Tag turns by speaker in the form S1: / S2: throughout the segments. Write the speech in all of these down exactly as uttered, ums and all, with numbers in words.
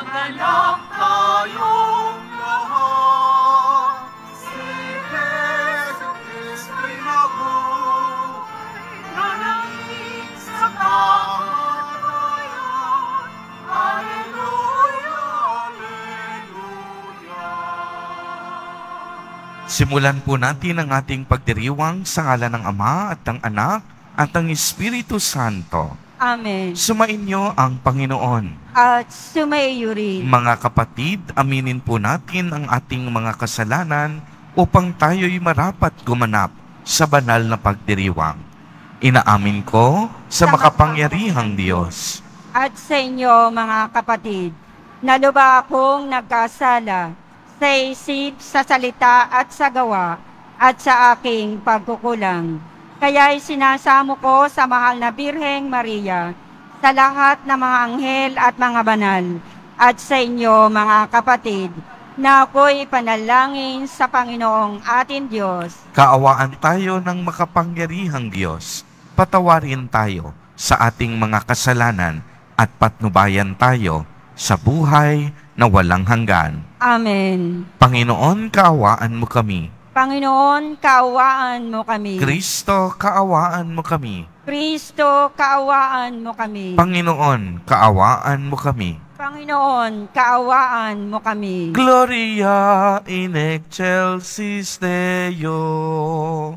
S1: Manalak tayong lahat, si Jesu Kristo'y nabuhay, nananging sa kamatayan. Alleluia, Alleluia.
S2: Simulan po natin ang ating pagdiriwang sa ngalan ng Ama at ng Anak at ng Espiritu Santo.
S3: Amen.
S2: Sumainyo ang Panginoon.
S3: At sumaiyo rin.
S2: Mga kapatid, aminin po natin ang ating mga kasalanan upang tayo'y marapat gumanap sa banal na pagdiriwang. Inaamin ko sa makapangyarihang Diyos.
S3: At sa inyo, mga kapatid, naluba akong nagkasala sa isip, sa salita at sa gawa at sa aking pagkukulang. Kaya'y sinasamo ko sa mahal na Birheng Maria, sa lahat ng mga anghel at mga banal, at sa inyo, mga kapatid, na ako'y panalangin sa Panginoong ating Diyos.
S2: Kaawaan tayo ng makapangyarihang Diyos. Patawarin tayo sa ating mga kasalanan at patnubayan tayo sa buhay na walang hanggan.
S3: Amen.
S2: Panginoon, kaawaan mo kami.
S3: Panginoon, kaawaan mo kami.
S2: Kristo, kaawaan mo kami.
S3: Kristo, kaawaan mo kami.
S2: Panginoon, kaawaan mo kami.
S3: Panginoon, kaawaan mo kami.
S2: Gloria in excelsis Deo.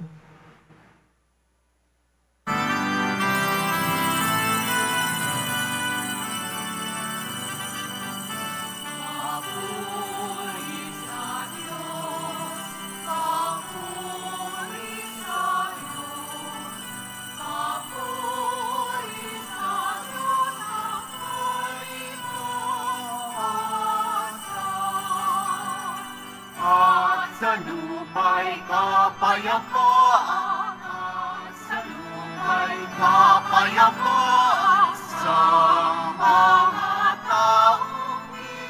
S1: Sa lumay kapayapaan, sa lumay kapayapaan, sa mga taong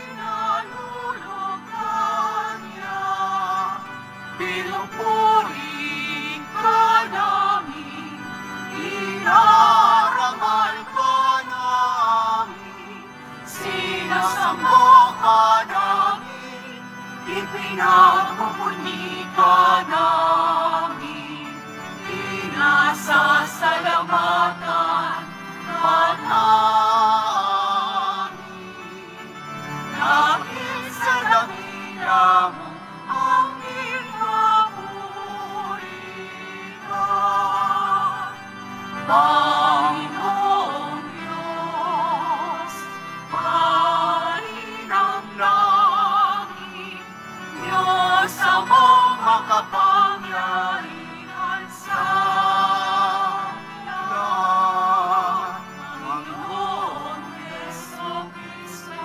S1: pinalulugan niya. Pinupurin ka namin, inarangal ka namin, sinasamba ka namin, ipinagpupuni ka namin, pinasasalamatan ka namin. Dahil sa dakila mo aming kapurihan, Panginoong Diyos, Hari ng langit, Diyos amang makapangyarihan sa lahat. Panginoon Jesucristo,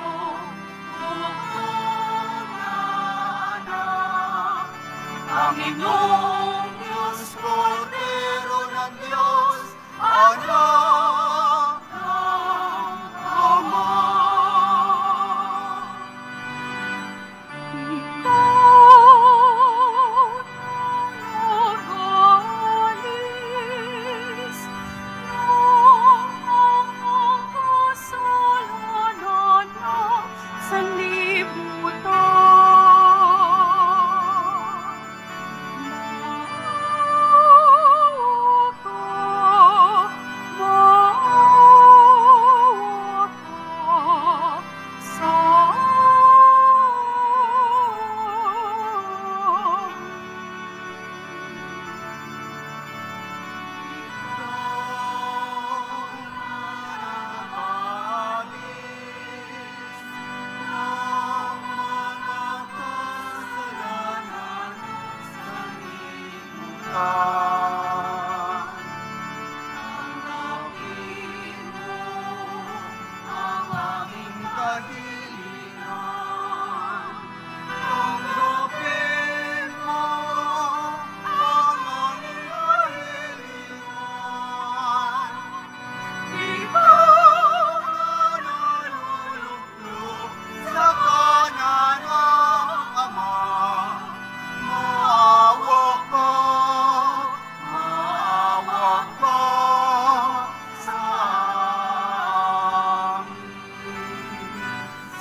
S1: Bukod na anak. Panginoong Diyos, Kordero ng Diyos, anak ng Ama.
S3: Sa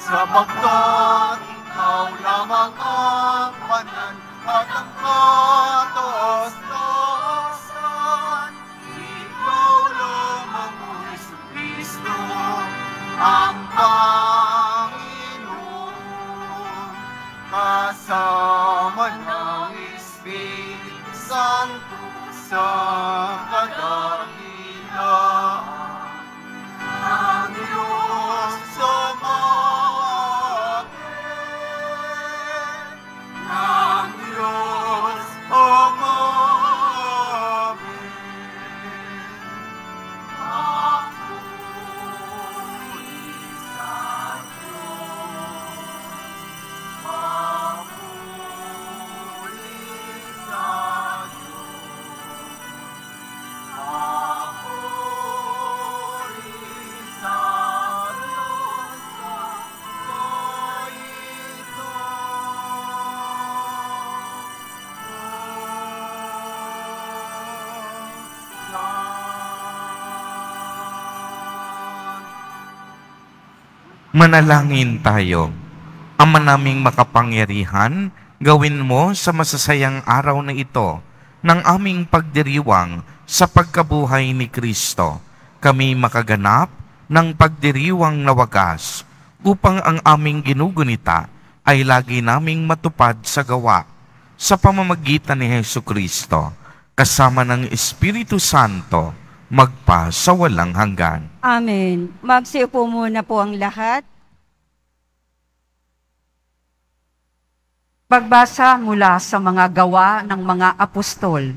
S1: sapagkat ikaw lamang ang banal at ang kataas-taasan. Ikaw lamang, O Jesucristo, ang Panginoon, kasama ng Espiritu Santo sa kadahilan ng Diyos Ama-amen, ng Diyos Ama-amen. Ako'y sa Diyos, ako'y sa Diyos, ako'y sa Diyos, ako'y ito.
S2: Manalangin tayo. Ama naming makapangyarihan, gawin mo sa masasayang araw na ito ng aming pagdiriwang sa pagkabuhay ni Kristo, kami makaganap ng pagdiriwang na wagas upang ang aming ginugunita ay lagi naming matupad sa gawa sa pamamagitan ni Hesu Kristo, kasama ng Espiritu Santo, magpa sa walang hanggan.
S3: Amen. Magsiupo muna po ang lahat.
S4: Pagbasa mula sa mga gawa ng mga apostol.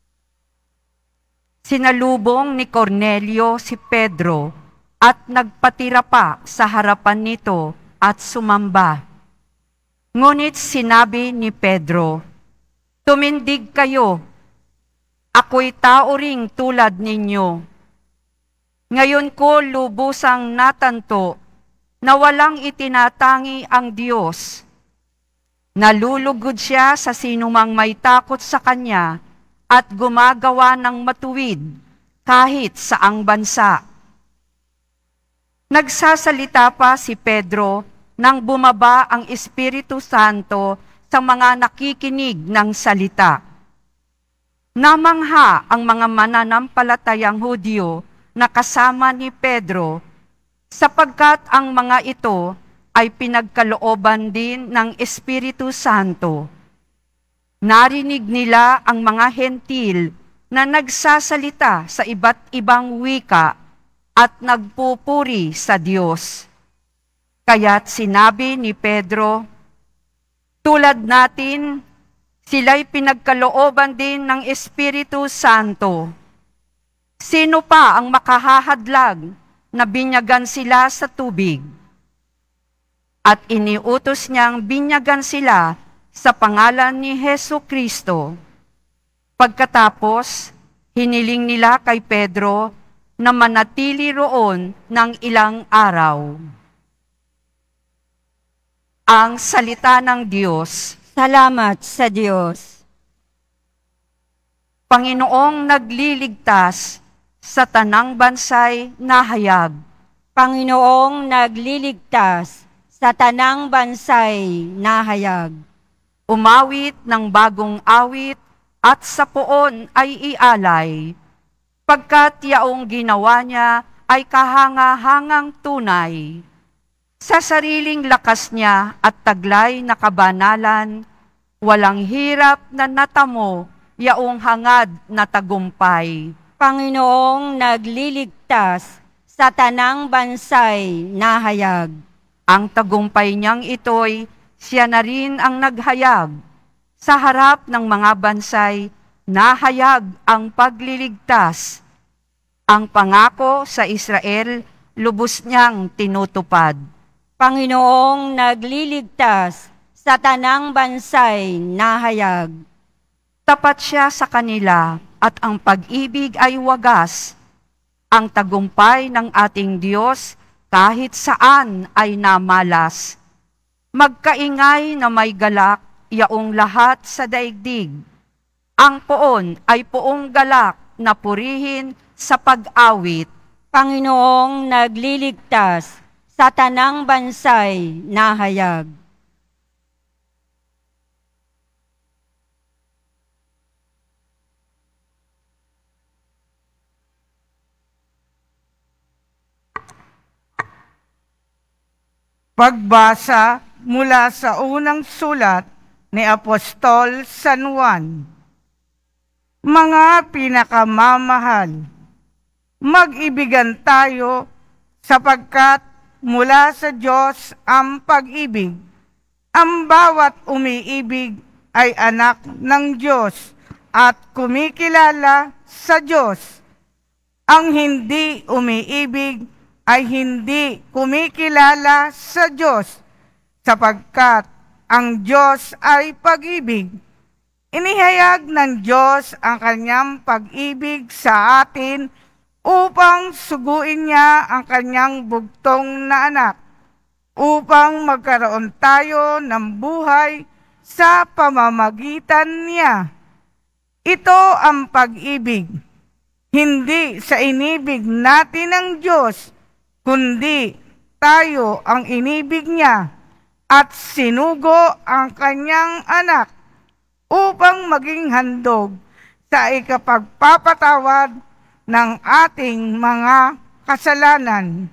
S4: Sinalubong ni Cornelio si Pedro at nagpatira pa sa harapan nito at sumamba. Ngunit sinabi ni Pedro, "Tumindig kayo, ako'y tao ring tulad ninyo. Ngayon ko lubusang natanto na walang itinatangi ang Diyos. Nalulugod siya sa sinumang may takot sa Kanya at gumagawa ng matuwid kahit saang bansa." Nagsasalita pa si Pedro nang bumaba ang Espiritu Santo sa mga nakikinig ng salita. Namangha ang mga mananampalatayang Hudyo na kasama ni Pedro, sapagkat ang mga ito ay pinagkalooban din ng Espiritu Santo. Narinig nila ang mga hentil na nagsasalita sa iba't ibang wika at nagpupuri sa Diyos. Kaya't sinabi ni Pedro, "Tulad natin, sila'y pinagkalooban din ng Espiritu Santo. Sino pa ang makahahadlag na binyagan sila sa tubig?" At iniutos niyang binyagan sila sa pangalan ni Hesu Kristo. Pagkatapos, hiniling nila kay Pedro na manatili roon ng ilang araw. Ang salita ng Diyos.
S3: Salamat sa Diyos.
S4: Panginoong nagliligtas sa tanang bansay nahayag.
S3: Panginoong nagliligtas sa tanang bansay nahayag.
S4: Umawit ng bagong awit at sa poon ay ialay, pagkat yaong ginawa niya ay kahanga-hangang tunay. Sa sariling lakas niya at taglay na kabanalan, walang hirap na natamo yaong hangad na tagumpay.
S3: Panginoong nagliligtas sa tanang bansay nahayag.
S4: Ang tagumpay niyang ito'y siya na rin ang naghayag. Sa harap ng mga bansay, nahayag ang pagliligtas. Ang pangako sa Israel, lubos niyang tinutupad.
S3: Panginoong nagliligtas sa tanang bansay nahayag.
S4: Tapat siya sa kanila at ang pag-ibig ay wagas. Ang tagumpay ng ating Diyos kahit saan ay namalas. Magkaingay na may galak yaong lahat sa daigdig. Ang poon ay poong galak na purihin sa pag-awit.
S3: Panginoong nagliligtas sa tanang bansay nahayag.
S5: Pagbasa mula sa unang sulat ni Apostol San Juan. Mga pinakamamahal, mag-ibigan tayo sapagkat mula sa Diyos ang pag-ibig. Ang bawat umiibig ay anak ng Diyos at kumikilala sa Diyos. Ang hindi umiibig ay hindi kumikilala sa Diyos, sapagkat ang Diyos ay pag-ibig. Inihayag ng Diyos ang kanyang pag-ibig sa atin upang suguin niya ang kanyang bugtong na anak, upang magkaroon tayo ng buhay sa pamamagitan niya. Ito ang pag-ibig, hindi sa inibig natin ng Diyos, kundi tayo ang inibig niya at sinugo ang kanyang anak upang maging handog sa ikapagpapatawad ng ating mga kasalanan.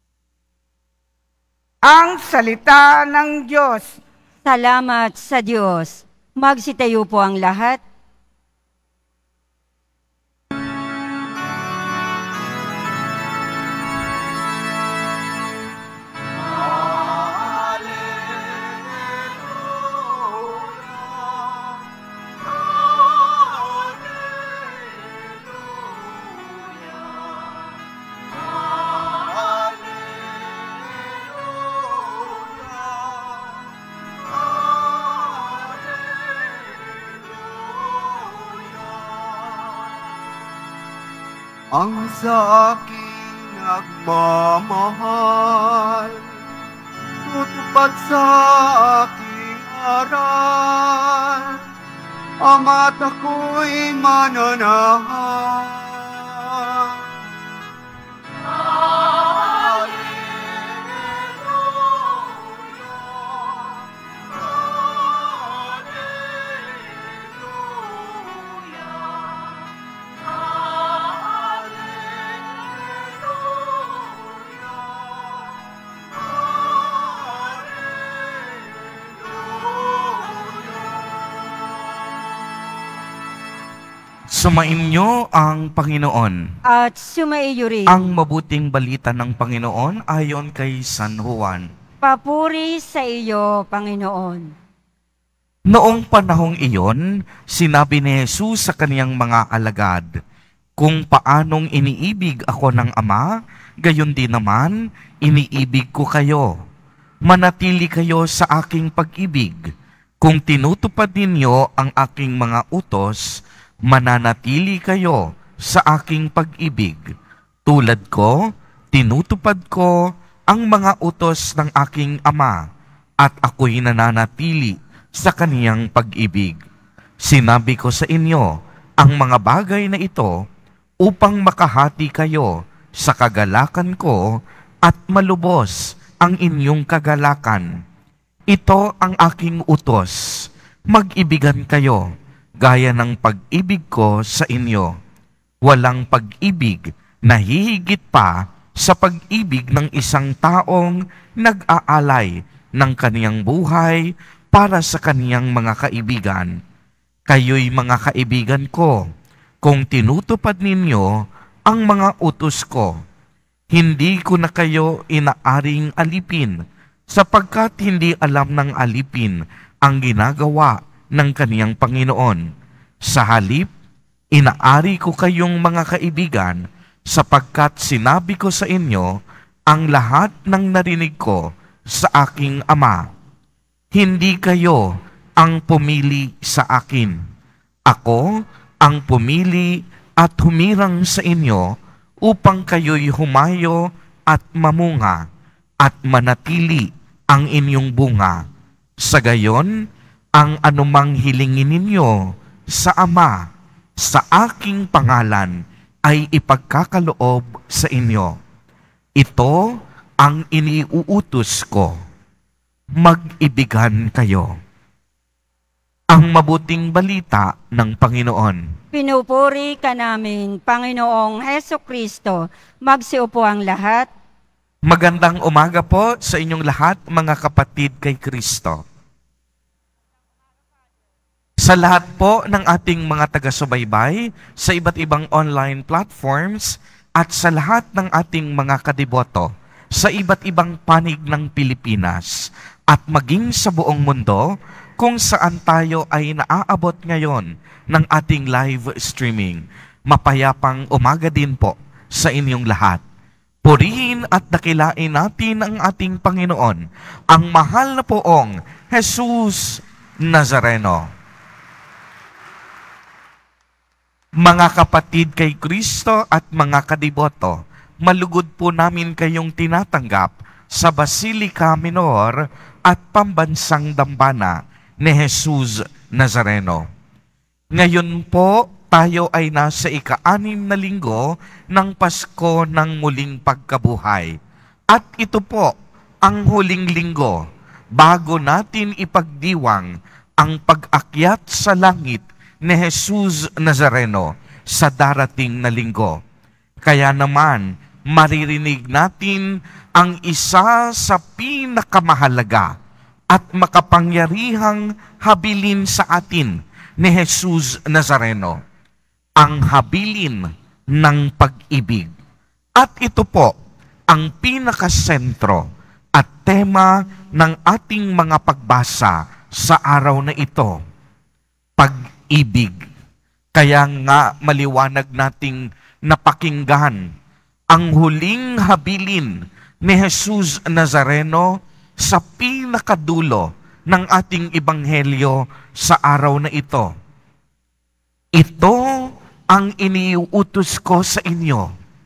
S5: Ang salita ng Diyos.
S3: Salamat sa Diyos. Magsitayo po ang lahat.
S1: Ang sa aking nagmamahal, tutupad sa aking aral, ama't ako'y mananahan.
S2: Sumainyo ang Panginoon.
S3: At sumaiyo rin.
S2: Ang mabuting balita ng Panginoon ayon kay San Juan.
S3: Papuri sa iyo, Panginoon.
S2: Noong panahong iyon, sinabi ni Jesus sa kaniyang mga alagad, kung paanong iniibig ako ng Ama, gayon din naman, iniibig ko kayo. Manatili kayo sa aking pag-ibig. Kung tinutupad ninyo ang aking mga utos, mananatili kayo sa aking pag-ibig. Tulad ko, tinutupad ko ang mga utos ng aking Ama, at ako'y nananatili sa kaniyang pag-ibig. Sinabi ko sa inyo ang mga bagay na ito upang makahati kayo sa kagalakan ko at malubos ang inyong kagalakan. Ito ang aking utos, mag-ibigan kayo gaya ng pag-ibig ko sa inyo. Walang pag-ibig na hihigit pa sa pag-ibig ng isang taong nag-aalay ng kaniyang buhay para sa kaniyang mga kaibigan. Kayo'y mga kaibigan ko kung tinutupad ninyo ang mga utos ko. Hindi ko na kayo inaaring alipin sapagkat hindi alam ng alipin ang ginagawa ng kaniyang Panginoon. Sa halip, inaari ko kayong mga kaibigan sapagkat sinabi ko sa inyo ang lahat ng narinig ko sa aking Ama. Hindi kayo ang pumili sa akin. Ako ang pumili at humirang sa inyo upang kayo'y humayo at mamunga at manatili ang inyong bunga. Sa gayon, ang anumang hilingin ninyo sa Ama, sa aking pangalan, ay ipagkakaloob sa inyo. Ito ang iniuutos ko, mag-ibigan kayo. Ang mabuting balita ng Panginoon.
S3: Pinupuri ka namin, Panginoong Heso Kristo. Magsiupo ang lahat.
S2: Magandang umaga po sa inyong lahat, mga kapatid kay Kristo. Sa lahat po ng ating mga taga-subaybay sa iba't ibang online platforms at sa lahat ng ating mga kadiboto sa iba't ibang panig ng Pilipinas at maging sa buong mundo kung saan tayo ay naaabot ngayon ng ating live streaming. Mapayapang umaga din po sa inyong lahat. Purihin at dakilain natin ang ating Panginoon, ang mahal na poong Jesus Nazareno. Mga kapatid kay Kristo at mga kadiboto, malugod po namin kayong tinatanggap sa Basilica Minor at Pambansang Dambana ni Jesus Nazareno. Ngayon po, tayo ay nasa ika-anim na linggo ng Pasko ng muling pagkabuhay. At ito po ang huling linggo bago natin ipagdiwang ang pag-akyat sa langit ni Jesus Nazareno sa darating na linggo. Kaya naman, maririnig natin ang isa sa pinakamahalaga at makapangyarihang habilin sa atin ni Jesus Nazareno, ang habilin ng pag-ibig. At ito po ang pinakasentro at tema ng ating mga pagbasa sa araw na ito, pag-ibig. Kaya nga maliwanag nating napakinggan ang huling habilin ni Jesus Nazareno sa pinakadulo ng ating ebanghelyo sa araw na ito. Ito ang iniuutos ko sa inyo,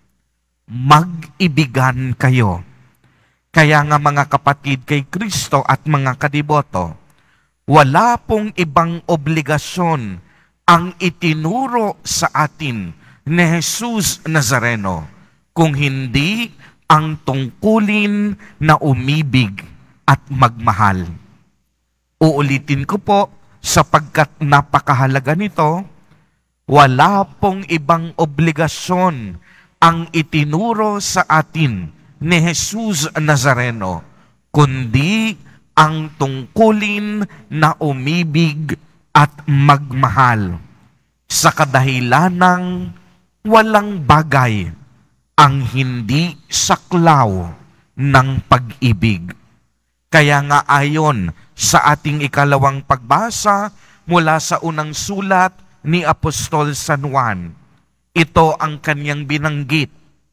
S2: mag-ibigan kayo. Kaya nga mga kapatid kay Kristo at mga kadiboto, wala pong ibang obligasyon ang itinuro sa atin ni Jesus Nazareno, kung hindi ang tungkulin na umibig at magmahal. Uulitin ko po, sapagkat napakahalaga nito, wala pong ibang obligasyon ang itinuro sa atin ni Jesus Nazareno, kundi ang tungkulin na umibig at magmahal, sa kadahilanang walang bagay ang hindi saklaw ng pag-ibig. Kaya nga ayon sa ating ikalawang pagbasa mula sa unang sulat ni Apostol San Juan, ito ang kanyang binanggit.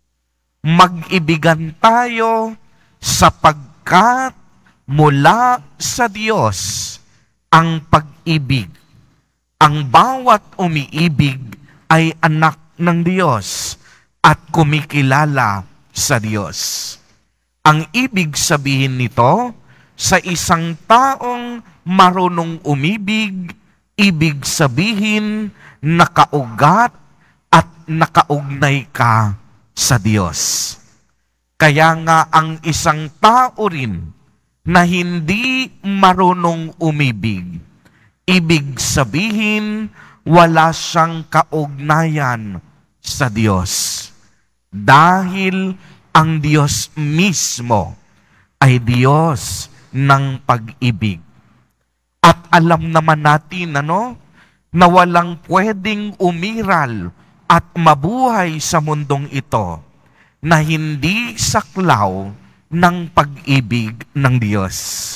S2: Mag-ibigan tayo sapagkat mula sa Diyos ang pag-ibig. Ang bawat umiibig ay anak ng Diyos at kumikilala sa Diyos. Ang ibig sabihin nito, sa isang taong marunong umibig, ibig sabihin nakaugat at nakaugnay ka sa Diyos. Kaya nga ang isang tao rin na hindi marunong umibig, ibig sabihin wala siyang kaugnayan sa Diyos. Dahil ang Diyos mismo ay Diyos ng pag-ibig. At alam naman natin, ano, na walang pwedeng umiral at mabuhay sa mundong ito na hindi saklaw ng pag-ibig ng Diyos.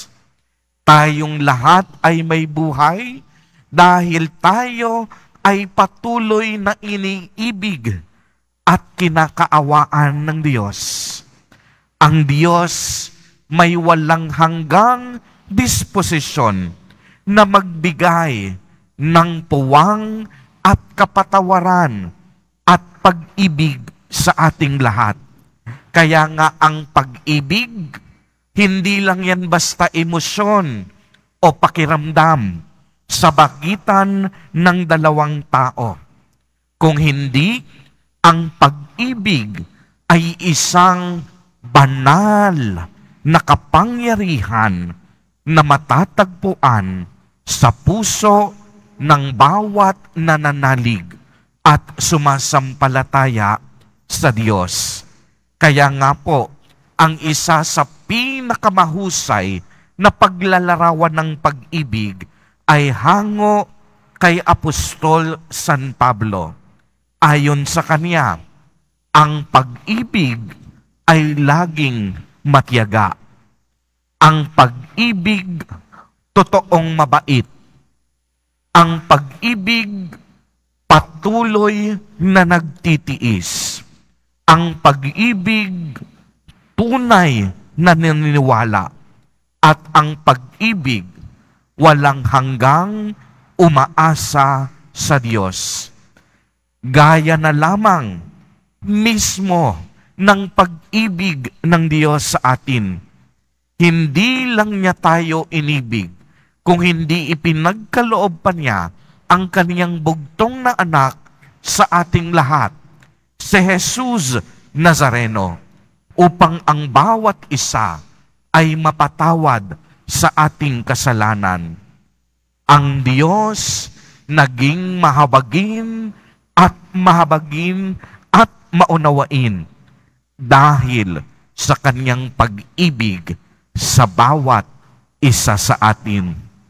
S2: Tayong lahat ay may buhay dahil tayo ay patuloy na iniibig at kinakaawaan ng Diyos. Ang Diyos may walang hanggang disposisyon na magbigay ng puwang at kapatawaran at pag-ibig sa ating lahat. Kaya nga ang pag-ibig, hindi lang yan basta emosyon o pakiramdam sa pagitan ng dalawang tao. Kung hindi, ang pag-ibig ay isang banal na kapangyarihan na matatagpuan sa puso ng bawat nananalig at sumasampalataya sa Diyos. Kaya nga po, ang isa sa pinakamahusay na paglalarawan ng pag-ibig ay hango kay Apostol San Pablo. Ayon sa kanya, ang pag-ibig ay laging matiyaga. Ang pag-ibig, totoong mabait. Ang pag-ibig, patuloy na nagtitiis. Ang pag-ibig, tunay na naniniwala. At ang pag-ibig, walang hanggang umaasa sa Diyos. Gaya na lamang mismo ng pag-ibig ng Diyos sa atin. Hindi lang niya tayo inibig, kung hindi ipinagkaloob pa niya ang kaniyang bugtong na anak sa ating lahat, si Jesus Nazareno, upang ang bawat isa ay mapatawad sa ating kasalanan. Ang Diyos naging mahabagin at mahabagin at maunawain dahil sa kaniyang pag-ibig sa bawat isa sa atin.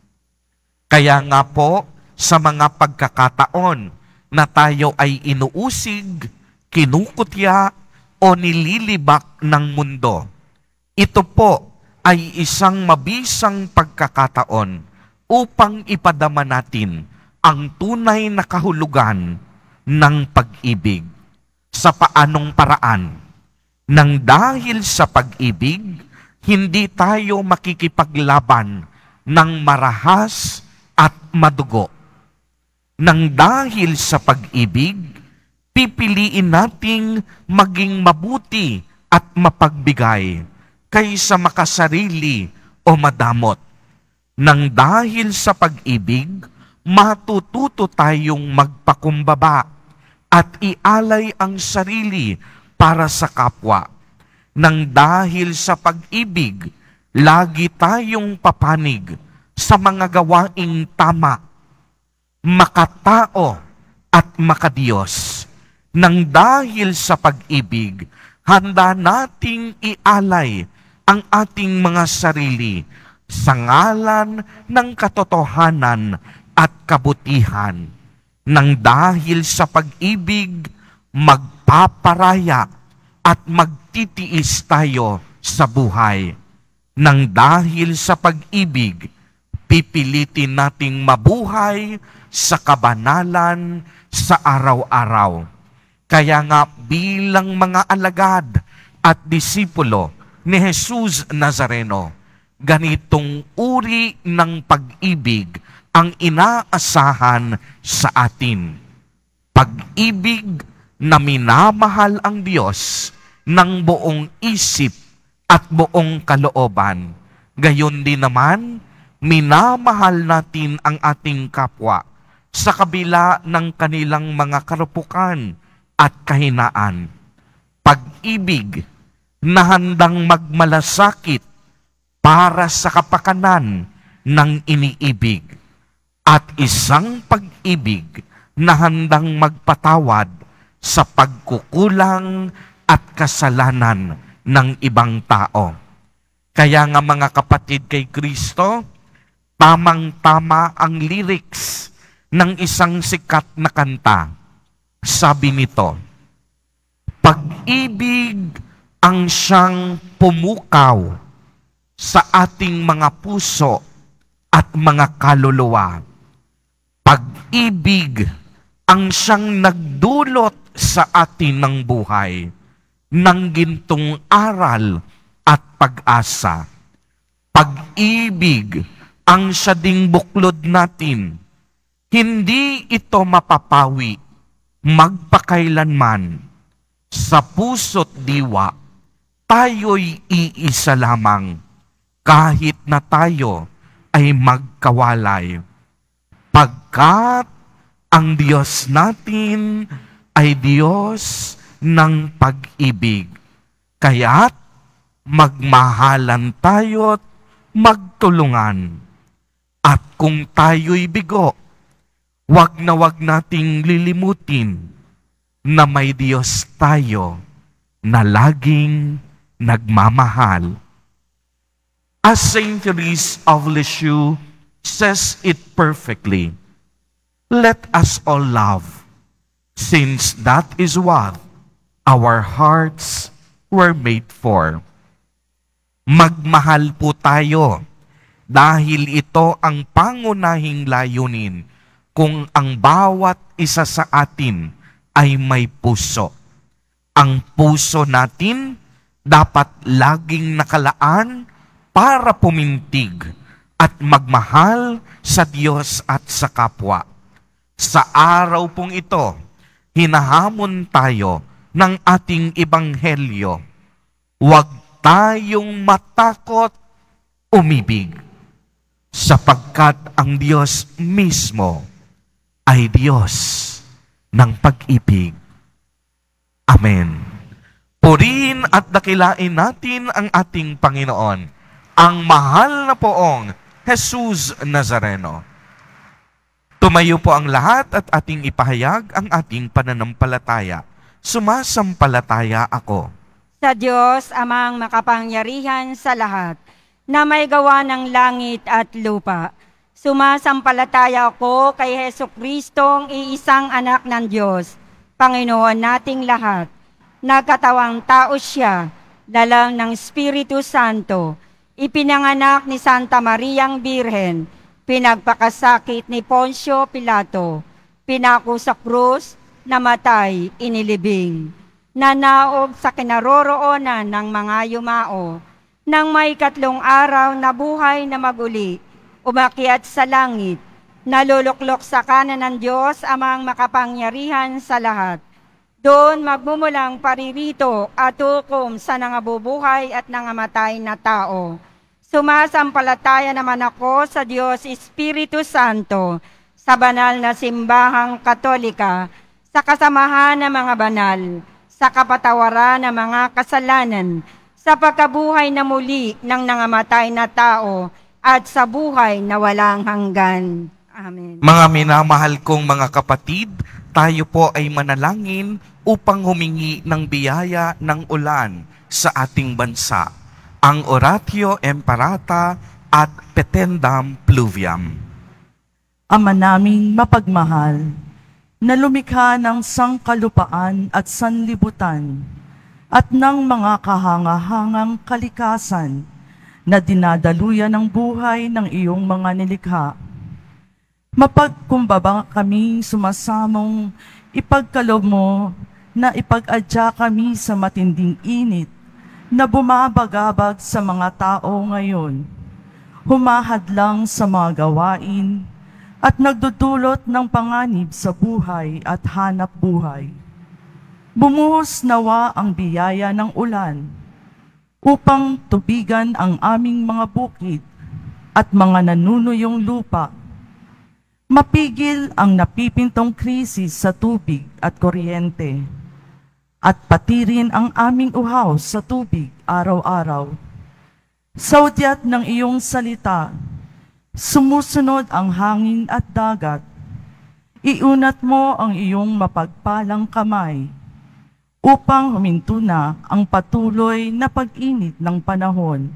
S2: Kaya nga po, sa mga pagkakataon na tayo ay inuusig, kinukutya o nililibak ng mundo, ito po ay isang mabisang pagkakataon upang ipadama natin ang tunay na kahulugan ng pag-ibig. Sa paanong paraan? Nang dahil sa pag-ibig, hindi tayo makikipaglaban ng marahas at madugo. Nang dahil sa pag-ibig, pipiliin nating maging mabuti at mapagbigay kaysa makasarili o madamot. Nang dahil sa pag-ibig, matututo tayong magpakumbaba at ialay ang sarili para sa kapwa. Nang dahil sa pag-ibig, lagi tayong papanig sa mga gawaing tama, makatao at makadiyos. Nang dahil sa pag-ibig, handa nating ialay ang ating mga sarili sa ngalan ng katotohanan at kabutihan. Nang dahil sa pag-ibig, magpaparaya at magtitiis tayo sa buhay. Nang dahil sa pag-ibig, pipilitin nating mabuhay sa kabanalan sa araw-araw. Kaya nga bilang mga alagad at disipulo ni Jesus Nazareno, ganitong uri ng pag-ibig ang inaasahan sa atin. Pag-ibig na minamahal ang Diyos ng buong isip at buong kalooban. Gayon din naman, minamahal natin ang ating kapwa sa kabila ng kanilang mga karupukan at kahinaan. Pag-ibig na handang magmalasakit para sa kapakanan ng iniibig, at isang pag-ibig na handang magpatawad sa pagkukulang at kasalanan ng ibang tao. Kaya nga mga kapatid kay Kristo, tamang-tama ang lyrics ng isang sikat na kanta. Sabi nito, pag-ibig ang siyang pumukaw sa ating mga puso at mga kaluluwa. Pag-ibig ang siyang nagdulot sa atin ng buhay, ng gintong aral at pag-asa. Pag-ibig ang siya ding buklod natin. Hindi ito mapapawi magpakailanman. Sa puso't diwa, tayo'y iisa lamang kahit na tayo ay magkawalay. Pagkat ang Diyos natin ay Diyos ng pag-ibig. Kaya't magmahalan tayo't magtulungan. At kung tayo'y bigo, wag na wag nating lilimutin na may Diyos tayo na laging nagmamahal. As Saint Therese of Lisieux says it perfectly, let us all love, since that is what our hearts were made for. Magmahal po tayo dahil ito ang pangunahing layunin kung ang bawat isa sa atin ay may puso. Ang puso natin dapat laging nakalaan para pumintig at magmahal sa Diyos at sa kapwa. Sa araw pong ito, hinahamon tayo ng ating ebanghelyo. Huwag tayong matakot umibig, sapagkat ang Diyos mismo ay Diyos ng pag-ibig. Amen. Purihin at dakilain natin ang ating Panginoon, ang mahal na poong Jesus Nazareno. Tumayo po ang lahat at ating ipahayag ang ating pananampalataya. Sumasampalataya ako
S3: Sa Diyos, amang makapangyarihan sa lahat, na may gawa ng langit at lupa. Sumasampalataya ako kay Hesukristo, iisang anak ng Diyos, Panginoon nating lahat. Nagkatawang tao siya, lalang ng Espiritu Santo, ipinanganak ni Santa Mariang Birhen, pinagpakasakit ni Poncio Pilato, pinako sa krus, namatay, inilibing, nanaog sa kinaroroonan ng mga yumao, nang may katlong araw na buhay na maguli, umakyat sa langit, naluluklok sa kanan ng Diyos amang makapangyarihan sa lahat. Doon magmumulang paririto at hukom sa nangabubuhay at nangamatay na tao. Sumasampalataya naman ako sa Diyos Espiritu Santo, sa banal na simbahang Katolika, sa kasamahan ng mga banal, sa kapatawaran ng mga kasalanan, sa pagkabuhay na muli ng nangamatay na tao, at sa buhay na walang hanggan. Amen.
S2: Mga minamahal kong mga kapatid, tayo po ay manalangin upang humingi ng biyaya ng ulan sa ating bansa, ang Oratio Imperata at Petendam Pluvium.
S6: Ama naming mapagmahal, na lumikha ng sangkalupaan at sanlibutan, at ng mga kahangahangang kalikasan na dinadaluyan ng buhay ng iyong mga nilikha. Mapagkumbaba kami sumasamong ipagkaloob mo na ipag-adya kami sa matinding init na bumabagabag sa mga tao ngayon, humahadlang sa mga gawain at nagdudulot ng panganib sa buhay at hanap buhay. Bumuhos nawa ang biyaya ng ulan upang tubigan ang aming mga bukid at mga nanunuyong lupa. Mapigil ang napipintong krisis sa tubig at kuryente, at pati rin ang aming uhaw sa tubig araw-araw. Sa udyat ng iyong salita, sumusunod ang hangin at dagat. Iunat mo ang iyong mapagpalang kamay upang huminto na ang patuloy na pag-init ng panahon,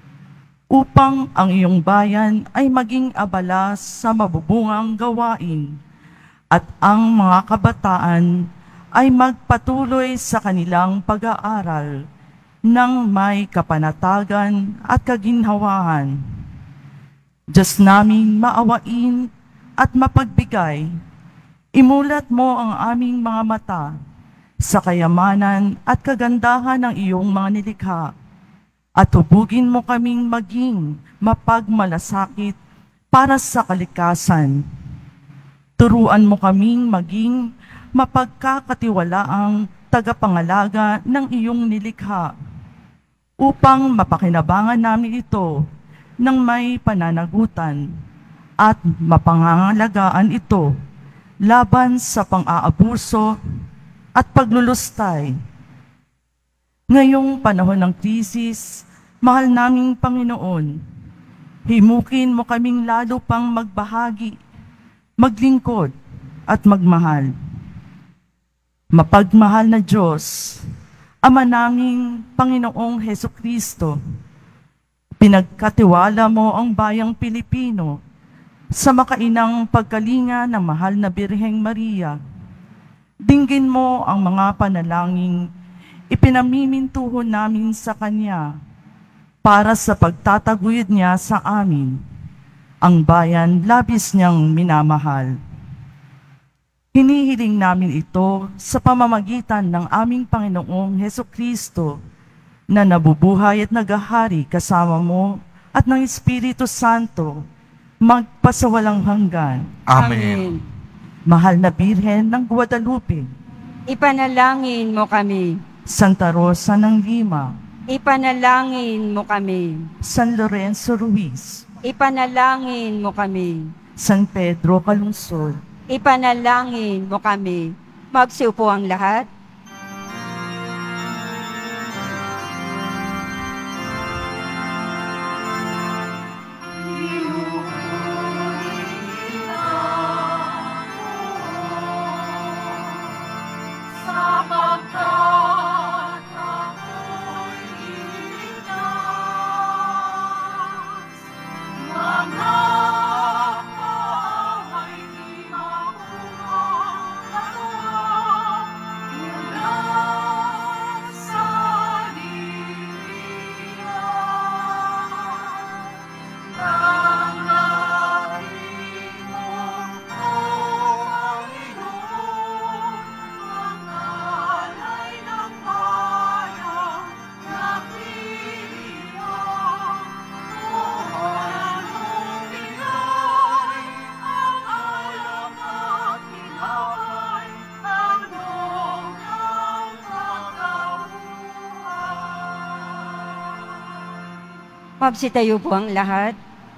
S6: upang ang iyong bayan ay maging abala sa mabubungang gawain at ang mga kabataan ay magpatuloy sa kanilang pag-aaral ng may kapanatagan at kaginhawahan. Diyos naming maawain at mapagbigay, imulat mo ang aming mga mata sa kayamanan at kagandahan ng iyong mga nilikha, at hubugin mo kaming maging mapagmalasakit para sa kalikasan. Turuan mo kaming maging mapagkakatiwalaang tagapangalaga ng iyong nilikha, upang mapakinabangan namin ito ng may pananagutan at mapangangalagaan ito laban sa pang-aabuso at paglulustay. Ngayong panahon ng krisis, mahal naming Panginoon, himukin mo kaming lalo pang magbahagi, maglingkod, at magmahal. Mapagmahal na Diyos, Ama naming Panginoong Hesukristo, pinagkatiwala mo ang bayang Pilipino sa makainang pagkalinga ng mahal na Birheng Maria. Dinggin mo ang mga panalangin ipinamimintuho namin sa Kanya para sa pagtataguyod niya sa amin, ang bayan labis niyang minamahal. Hinihiling namin ito sa pamamagitan ng aming Panginoong Hesukristo na nabubuhay at naghahari kasama mo at ng Espiritu Santo magpasawalang hanggan.
S2: Amen.
S6: Mahal na Birhen ng Guadalupe,
S3: Ipanalangin mo kami.
S6: Santa Rosa ng Lima,
S3: Ipanalangin mo kami.
S6: San Lorenzo Ruiz,
S3: Ipanalangin mo kami.
S6: San Pedro Calungsod,
S3: Ipanalangin mo kami. Magsiupo ang lahat. Magsitayo po ang lahat.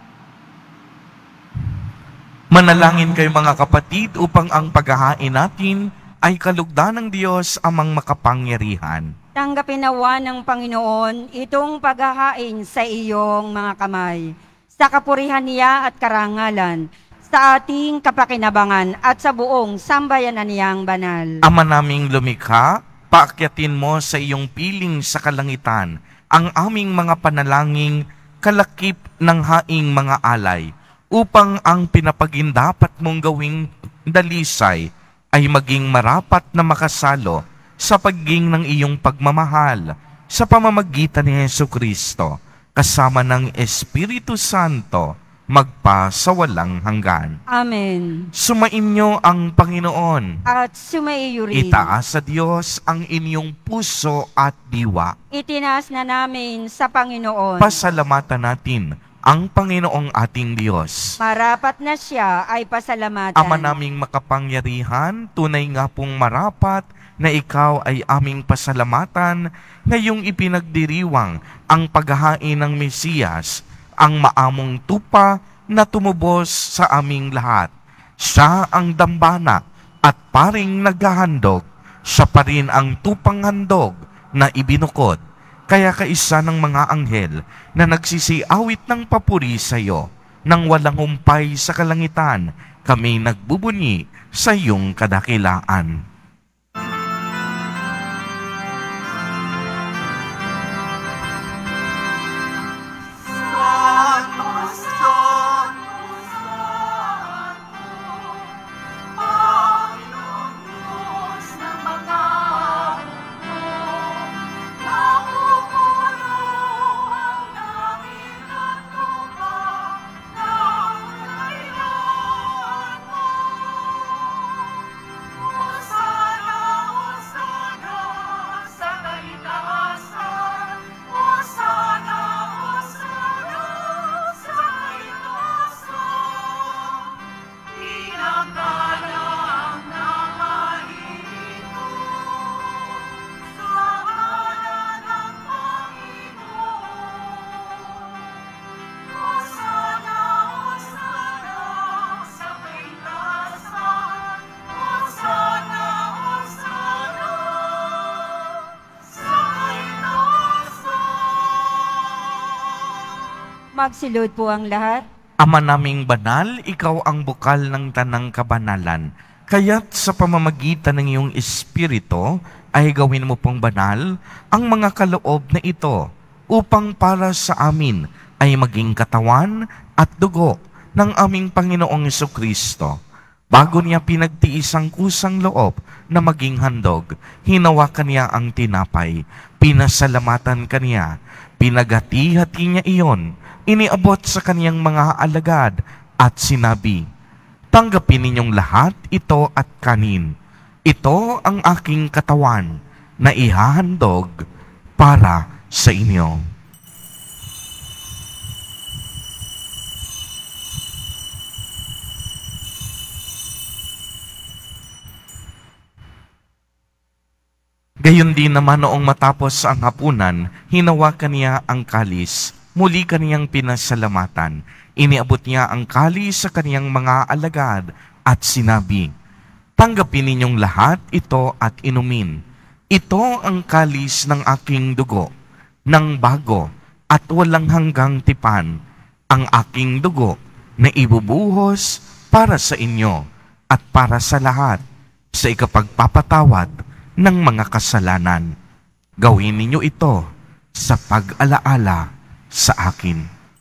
S2: Manalangin kayo mga kapatid upang ang paghahain natin ay kalugdan ng Diyos amang makapangyarihan.
S3: Tanggapin nawa ng Panginoon itong paghahain sa iyong mga kamay, sa kapurihan niya at karangalan, sa ating kapakinabangan at sa buong sambayanan niyang banal.
S2: Ama naming lumikha, paakyatin mo sa iyong piling sa kalangitan ang aming mga panalangin kalakip ng haing mga alay, upang ang pinapagindapat mong gawing dalisay ay maging marapat na makasalo sa pagiging ng iyong pagmamahal sa pamamagitan ni Hesukristo, kasama ng Espiritu Santo, magpa sa walang hanggan.
S3: Amen.
S2: Sumainyo ang Panginoon.
S3: At sumaiyo rin.
S2: Itaas sa Diyos ang inyong puso at diwa.
S3: Itinaas na namin sa Panginoon.
S2: Pasalamatan natin ang Panginoong ating Diyos.
S3: Marapat na siya ay pasalamatan.
S2: Ama naming makapangyarihan, tunay nga pong marapat na ikaw ay aming pasalamatan ngayong ipinagdiriwang ang paghahain ng Mesiyas, ang maamong tupa na tumubos sa aming lahat. Siya ang dambana at paring naghahandog. Siya pa rin ang tupang handog na ibinukod. Kaya kaisa ng mga anghel na nagsisiawit ng papuri sa iyo, nang walang humpay sa kalangitan, kami nagbubunyi sa iyong kadakilaan.
S1: Sa
S3: Magsilod po ang lahat.
S2: Ama naming banal, ikaw ang bukal ng tanang kabanalan. Kaya't sa pamamagitan ng iyong Espiritu, ay gawin mo pong banal ang mga kaloob na ito upang para sa amin ay maging katawan at dugo ng aming Panginoong Jesucristo. Bago niya pinagtiis ang kusang loob na maging handog, hinawakan niya ang tinapay, pinasalamatan kaniya, pinagati-hati niya iyon, iniabot sa kaniyang mga alagad at sinabi, "Tanggapin ninyong lahat ito at kanin. Ito ang aking katawan na ihahandog para sa inyo." Gayon din naman noong matapos ang hapunan, hinawakan niya ang kalis, muli kaniyang pinasalamatan. Iniabot niya ang kalis sa kaniyang mga alagad at sinabi, "Tanggapin ninyong lahat ito at inumin. Ito ang kalis ng aking dugo, ng bago at walang hanggang tipan, ang aking dugo na ibubuhos para sa inyo at para sa lahat sa ikapagpapatawad ng mga kasalanan. Gawin ninyo ito sa pag-alaala sa akin."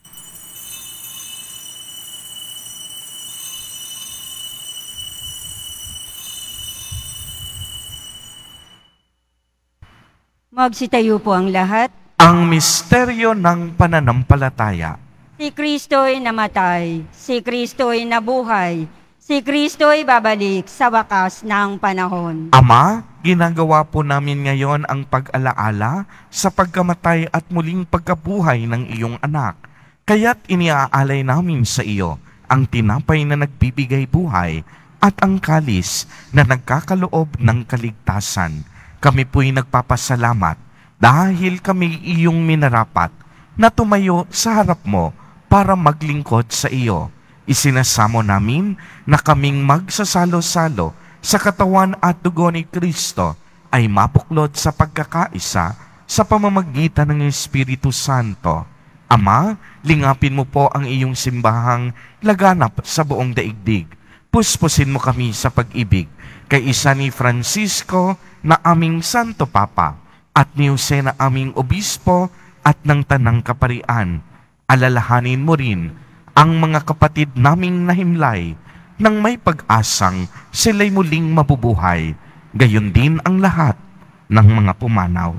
S3: Magsitayo po ang lahat.
S2: Ang misteryo ng pananampalataya.
S3: Si Kristo'y namatay, si Kristo'y nabuhay, si Kristo'y babalik sa wakas ng panahon.
S2: Ama, ginagawa po namin ngayon ang pag-alaala sa pagkamatay at muling pagkabuhay ng iyong anak. Kaya't iniaalay namin sa iyo ang tinapay na nagbibigay buhay at ang kalis na nagkakaloob ng kaligtasan. Kami po'y nagpapasalamat dahil kami iyong minarapat na tumayo sa harap mo para maglingkod sa iyo. Isinasamo namin na kaming magsasalo-salo sa katawan at dugo ni Kristo ay mapuklod sa pagkakaisa sa pamamagitan ng Espiritu Santo. Ama, lingapin mo po ang iyong simbahang laganap sa buong daigdig. Puspusin mo kami sa pag-ibig kay isa ni Francisco na aming Santo Papa at ni Jose na aming Obispo at ng Tanang Kaparian. Alalahanin mo rin ang mga kapatid naming nahimlay nang may pag-asang sila'y muling mabubuhay, gayon din ang lahat ng mga pumanaw.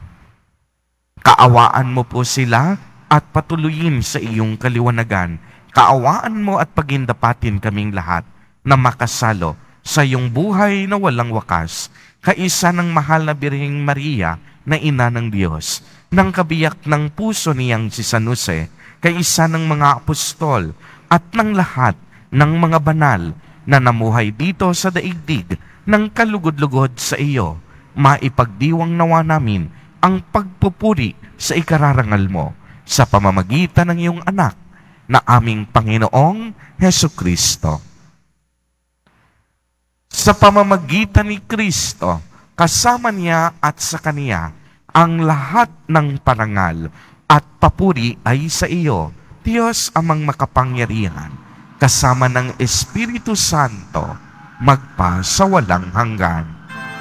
S2: Kaawaan mo po sila at patuloyin sa iyong kaliwanagan. Kaawaan mo at pagindapatin kaming lahat na makasalo sa iyong buhay na walang wakas, kaisa ng mahal na Birheng Maria na ina ng Diyos, ng kabiyak ng puso niyang si San Jose, kaisa ng mga apostol at ng lahat ng mga banal na namuhay dito sa daigdig ng kalugod-lugod sa iyo. Maipagdiwang nawa namin ang pagpupuri sa ikararangal mo sa pamamagitan ng iyong anak na aming Panginoong Hesukristo. Sa pamamagitan ni Kristo, kasama niya at sa Kaniya, ang lahat ng parangal at papuri ay sa iyo, Diyos amang makapangyarihan, kasama ng Espiritu Santo, magpa sa walang hanggan.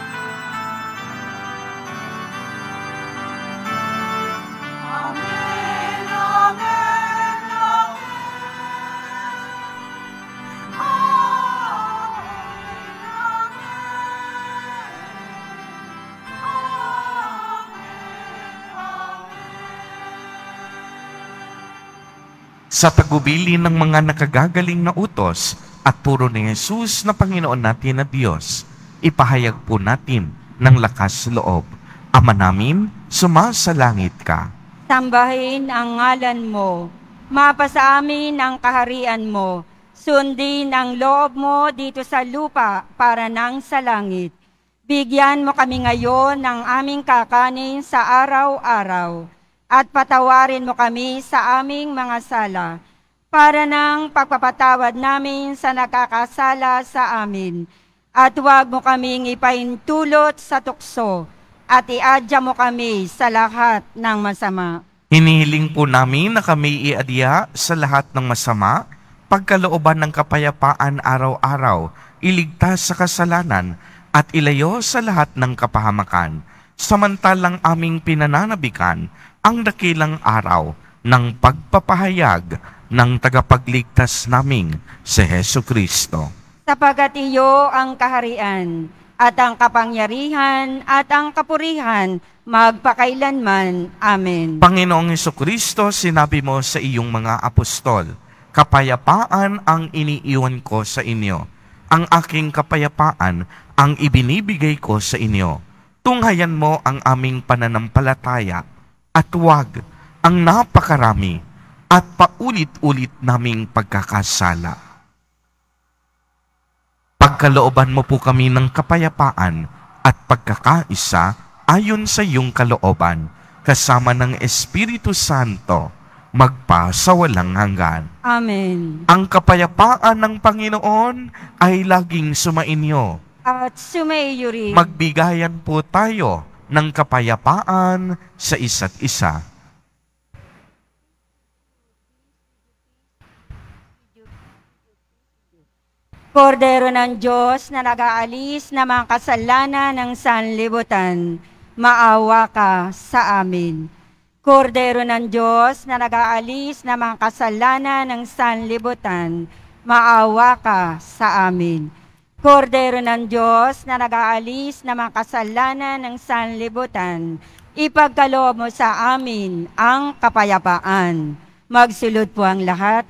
S2: Sa tagubili ng mga nakagagaling na utos at puro ni Jesus na Panginoon natin na Diyos, ipahayag po natin ng lakas loob. Ama namin, sumasalangit ka.
S3: Sambahin ang ngalan mo, mapasa amin ang kaharian mo, sundin ang loob mo dito sa lupa para nang sa langit. Bigyan mo kami ngayon ng aming kakanin sa araw-araw. At patawarin mo kami sa aming mga sala, para ng pagpapatawad namin sa nakakasala sa amin. At huwag mo kaming ipahintulot sa tukso, at iadya mo kami sa lahat ng masama.
S2: Hinihiling po namin na kami iadya sa lahat ng masama, pagkalooban ng kapayapaan araw-araw, iligtas sa kasalanan, at ilayo sa lahat ng kapahamakan, samantalang aming pinananabikan ang dakilang araw ng pagpapahayag ng tagapagligtas naming si Hesu Kristo.
S3: Sapagat iyo ang kaharian, at ang kapangyarihan, at ang kapurihan, magpakailanman. Amen.
S2: Panginoong Hesukristo, sinabi mo sa iyong mga apostol, kapayapaan ang iniiwan ko sa inyo. Ang aking kapayapaan ang ibinibigay ko sa inyo. Tunghayan mo ang aming pananampalataya at huwag ang napakarami at paulit-ulit naming pagkakasala. Pagkalooban mo po kami ng kapayapaan at pagkakaisa ayon sa iyong kalooban, kasama ng Espiritu Santo, magpa sa walang hanggan.
S3: Amen.
S2: Ang kapayapaan ng Panginoon ay laging sumainyo.
S3: At sumaiyo rin.
S2: Magbigayan po tayo ng kapayapaan sa isa't isa.
S3: Kordero ng Diyos na nag-aalis ng mga kasalanan ng sanlibutan, maawa ka sa amin. Kordero ng Diyos na nag-aalis ng mga kasalanan ng sanlibutan, maawa ka sa amin. Kordero ng Diyos na nag-aalis ng mga kasalanan ng sanlibutan, ipagkaloob mo sa amin ang kapayapaan. Magsulod po ang lahat.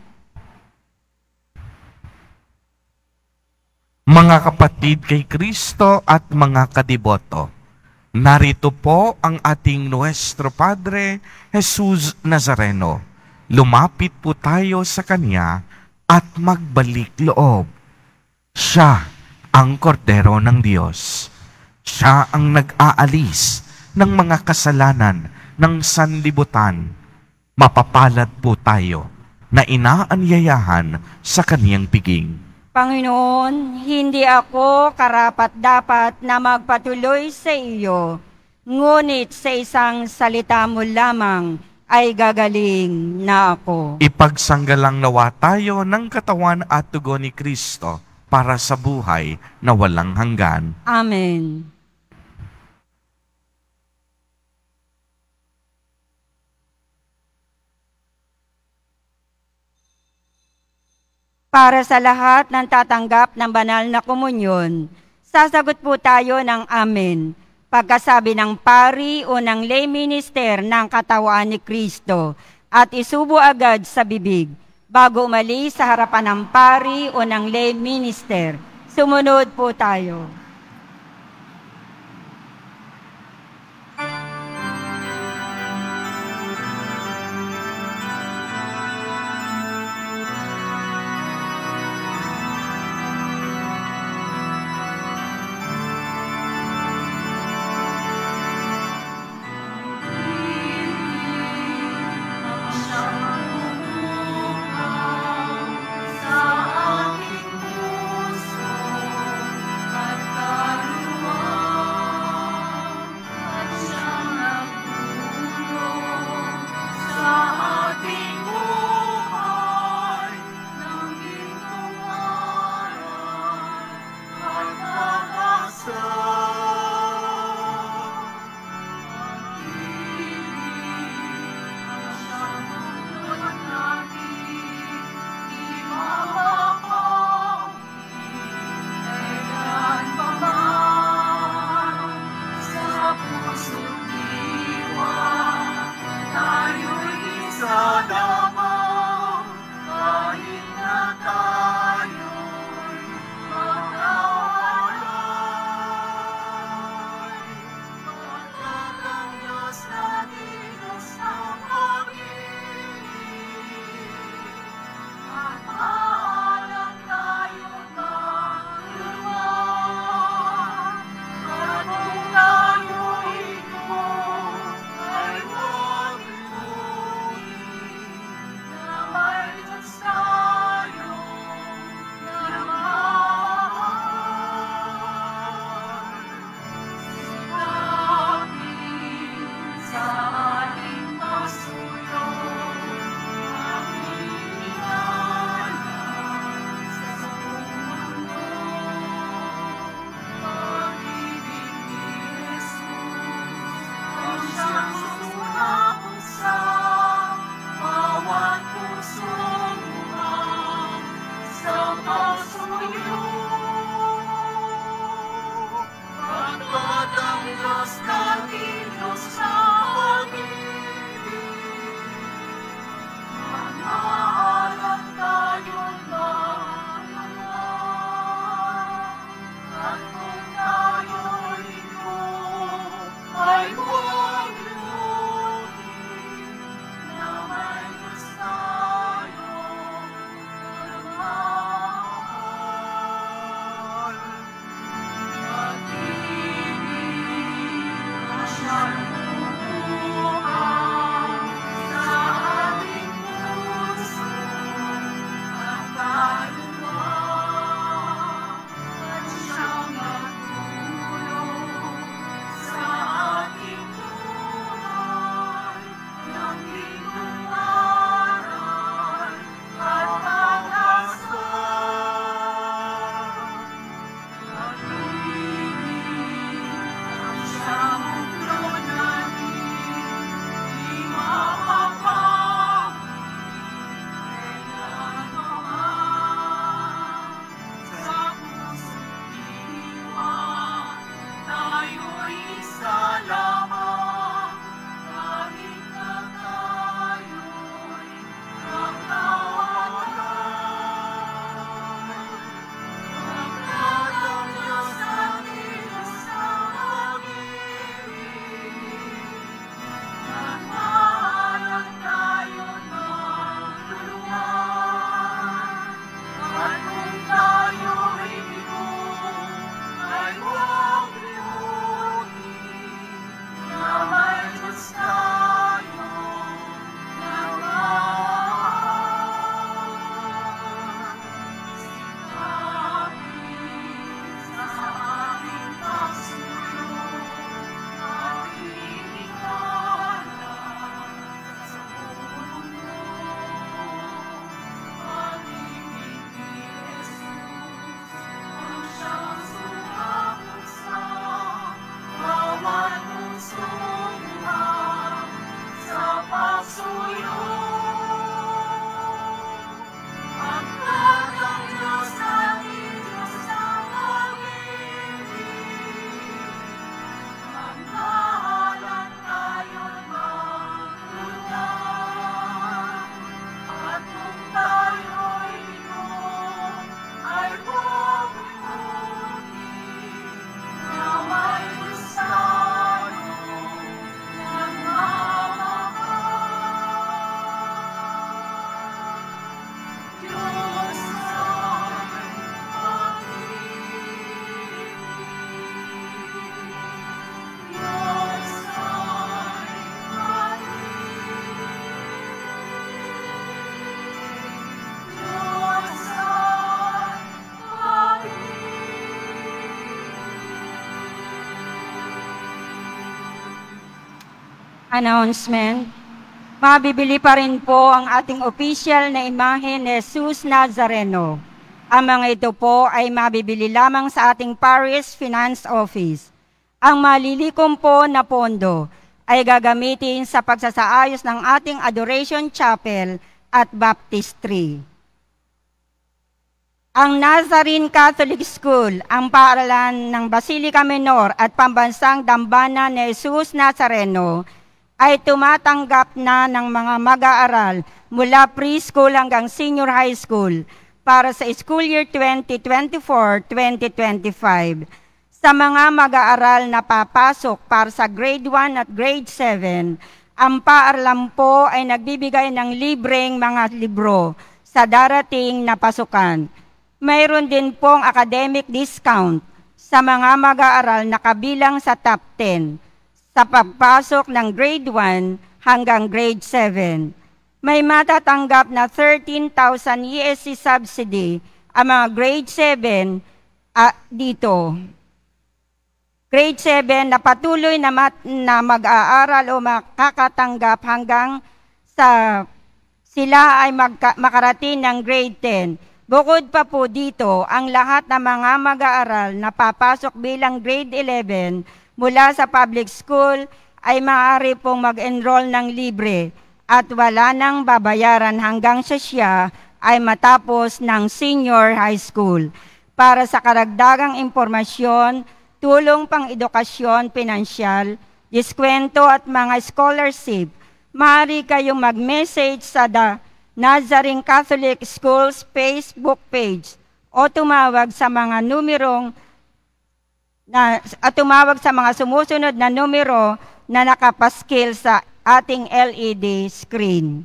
S2: Mga kapatid kay Kristo at mga kadiboto, narito po ang ating Nuestro Padre Jesus Nazareno. Lumapit po tayo sa Kanya at magbalik loob. Siya ang Kordero ng Diyos. Siya ang nag-aalis ng mga kasalanan ng sanlibutan. Mapapalad po tayo na inaanyayahan sa Kaniyang piging.
S3: Panginoon, hindi ako karapat-dapat na magpatuloy sa iyo, ngunit sa isang salita mo lamang ay gagaling na ako.
S2: Ipagsanggalang nawa tayo ng katawan at dugo ni Kristo para sa buhay na walang hanggan.
S3: Amen. Para sa lahat ng tatanggap ng banal na komunyon, sasagot po tayo ng amen. Pagkasabi ng pari o ng lay minister ng katawan ni Kristo at isubo agad sa bibig bago umalis sa harapan ng pari o ng lay minister. Sumunod po tayo.
S1: Sa aking puso at
S3: Announcement. Mabibili pa rin po ang ating official na imahe ni Jesus Nazareno. Ang mga ito po ay mabibili lamang sa ating Parish Finance Office. Ang malilikom po na pondo ay gagamitin sa pagsasaayos ng ating Adoration Chapel at Baptistry. Ang Nazarene Catholic School, ang paaralan ng Basilica Menor at Pambansang Dambana ni Jesus Nazareno, ay tumatanggap na ng mga mag-aaral mula preschool hanggang senior high school para sa school year twenty twenty-four twenty twenty-five. Sa mga mag-aaral na papasok para sa grade one at grade seven, ang paaralan po ay nagbibigay ng libreng mga libro sa darating na pasukan. Mayroon din pong academic discount sa mga mag-aaral na kabilang sa top ten sa pagpasok ng grade one hanggang grade seven. May matatanggap na thirteen thousand E S C subsidy ang mga grade seven uh, dito. Grade seven na patuloy na, mat, na mag-aaral o makakatanggap hanggang sa sila ay magka, makarating ng grade ten. Bukod pa po dito, ang lahat ng mga mag-aaral na papasok bilang grade eleven mula sa public school ay maaari pong mag-enroll ng libre at wala nang babayaran hanggang sa siya ay matapos ng senior high school. Para sa karagdagang impormasyon, tulong pang edukasyon, pinansyal, diskwento at mga scholarship, maaari kayong mag-message sa The Nazarene Catholic Schools Facebook page o tumawag sa mga numerong na at tumawag sa mga sumusunod na numero na nakapaskil sa ating L E D screen.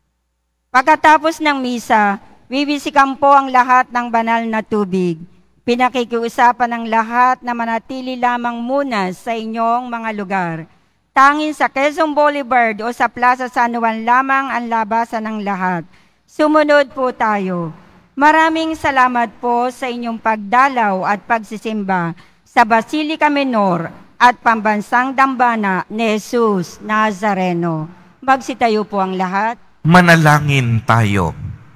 S3: Pagkatapos ng misa, bibisikan po ang lahat ng banal na tubig. Pinakikiusapan ng lahat na manatili lamang muna sa inyong mga lugar. Tanging sa Quezon Boulevard o sa Plaza San Juan lamang ang labasan ng lahat. Sumunod po tayo. Maraming salamat po sa inyong pagdalaw at pagsisimba sa Basilica Menor at Pambansang Dambana ni Jesus Nazareno. Magsitayo po ang lahat.
S2: Manalangin tayo.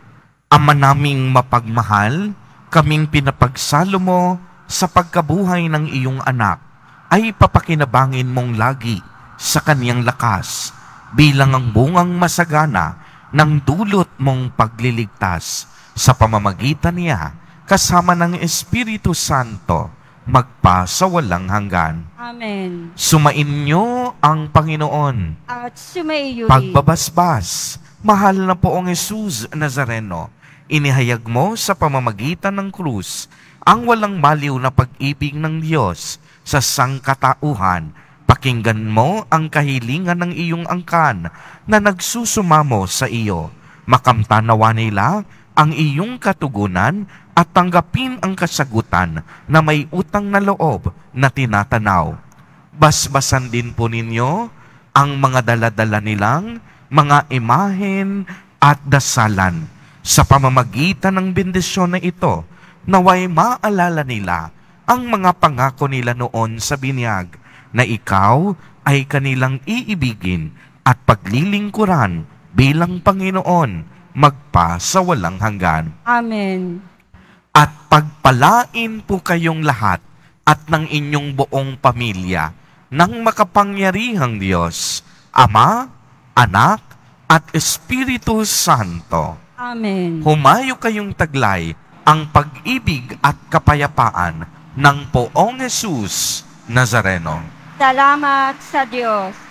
S2: Ama naming mapagmahal, kaming pinapagsalo mo sa pagkabuhay ng iyong anak, ay papakinabangin mong lagi sa kaniyang lakas bilang ang bungang masagana ng dulot mong pagliligtas sa pamamagitan niya kasama ng Espiritu Santo magpa sa walang hanggan.
S3: Amen.
S2: Sumain niyo ang Panginoon.
S3: At sumaiyo rin.
S2: Pagbabasbas, mahal na poong Jesus Nazareno, inihayag mo sa pamamagitan ng krus ang walang maliw na pag-ibig ng Diyos sa sangkatauhan. Pakinggan mo ang kahilingan ng iyong angkan na nagsusumamo sa iyo. Makamtanawa nila ang iyong katugunan at tanggapin ang kasagutan na may utang na loob na tinatanaw. Basbasan din po ninyo ang mga daladala nilang mga imahen at dasalan. Sa pamamagitan ng bendisyon na ito, naway maalala nila ang mga pangako nila noon sa binyag, na ikaw ay kanilang iibigin at paglilingkuran bilang Panginoon magpa sa walang hanggan.
S3: Amen.
S2: At pagpalain po kayong lahat at ng inyong buong pamilya ng makapangyarihang Diyos, Ama, Anak, at Espiritu Santo.
S3: Amen.
S2: Humayo kayong taglay ang pag-ibig at kapayapaan ng poong Jesus Nazareno.
S3: Salamat sa Diyos.